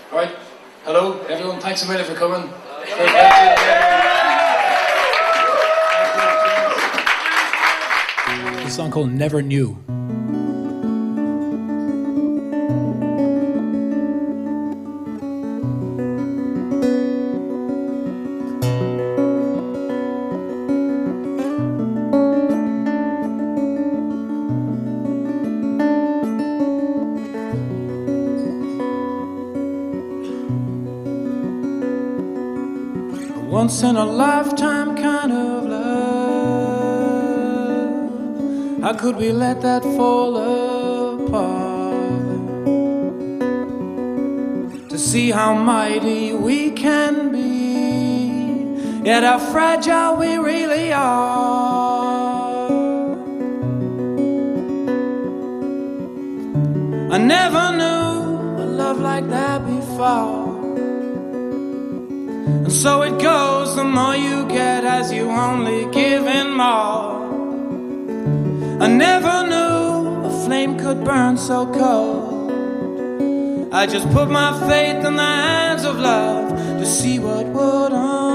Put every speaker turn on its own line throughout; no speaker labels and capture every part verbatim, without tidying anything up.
Alright, hello everyone, thanks a million for coming. It's a song called Never Knew. Once in a lifetime kind of love, how could we let that fall apart? To see how mighty we can be, yet how fragile we really are. I never knew a love like that before. And so it goes, the more you get as you only give in more. I never knew a flame could burn so cold. I just put my faith in the hands of love to see what would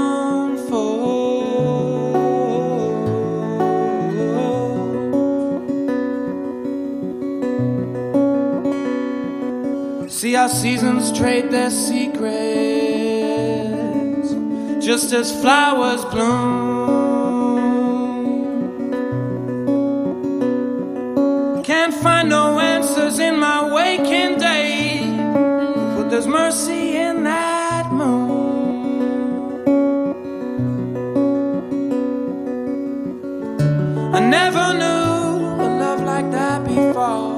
unfold. See how seasons trade their secrets, just as flowers bloom. Can't find no answers in my waking day, but there's mercy in that moon. I never knew a love like that before.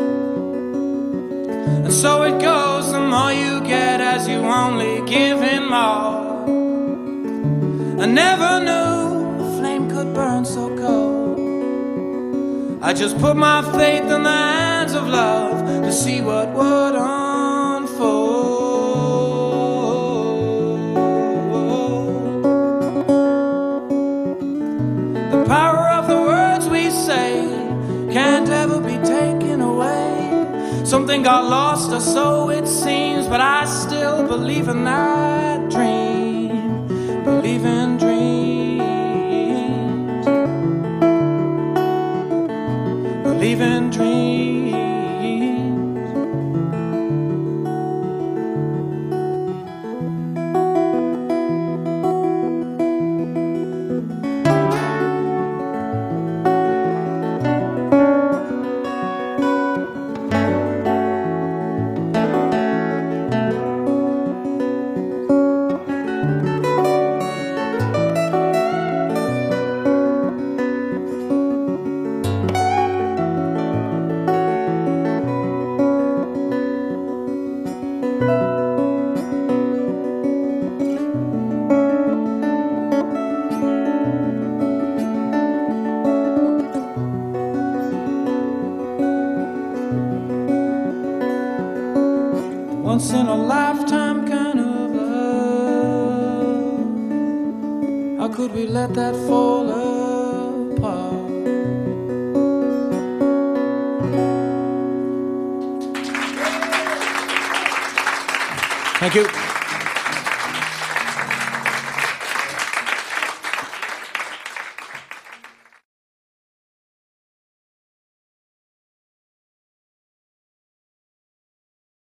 And so it goes, the more you get as you only give in more. I never knew a flame could burn so cold. I just put my faith in the hands of love to see what would unfold. The power of the words we say can't ever be taken away. Something got lost, or so it seems, but I still believe in that dream. Believe in dreams. Believe in dreams. Once in a lifetime kind of love, how could we let that fall apart? Thank you.